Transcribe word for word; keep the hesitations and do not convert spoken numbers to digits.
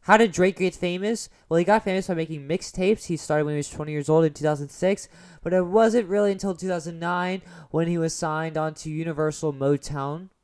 How did Drake get famous? Well, he got famous by making mixtapes. He started when he was twenty years old in two thousand six, but it wasn't really until two thousand nine when he was signed onto Universal Motown